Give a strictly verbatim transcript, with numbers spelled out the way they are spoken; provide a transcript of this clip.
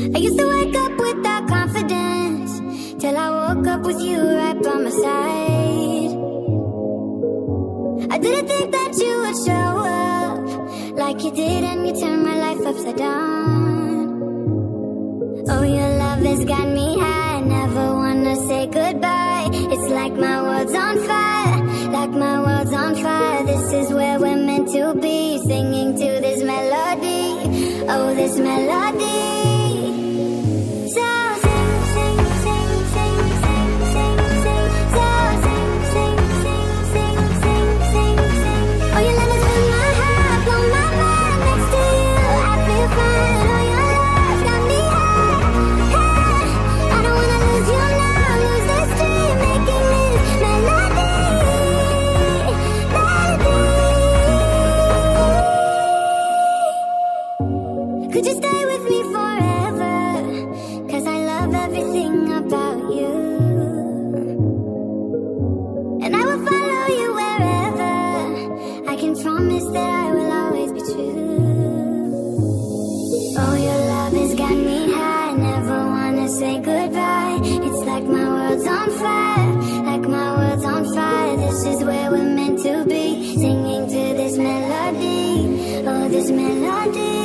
I used to wake up without confidence, till I woke up with you right by my side. I didn't think that you would show up like you did, and you turned my life upside down. Oh, your love has got me high, never wanna say goodbye. It's like my world's on fire, like my world's on fire. This is where we're meant to be, singing to this melody. Oh, this melody. So sing, sing, sing, sing, sing, sing, sing. So sing, sing, sing, sing, sing, sing, sing. Oh, your love has filled my heart, blow my mind. Next to you, I feel fine. Oh, your love's got me high, high. I don't wanna lose you now, lose this dream, making this melody, melody. Could you stay with me forever? 'Cause I love everything about you, and I will follow you wherever. I can promise that I will always be true. Oh, your love has got me high, never wanna say goodbye. It's like my world's on fire, like my world's on fire. This is where we're meant to be, singing to this melody. Oh, this melody.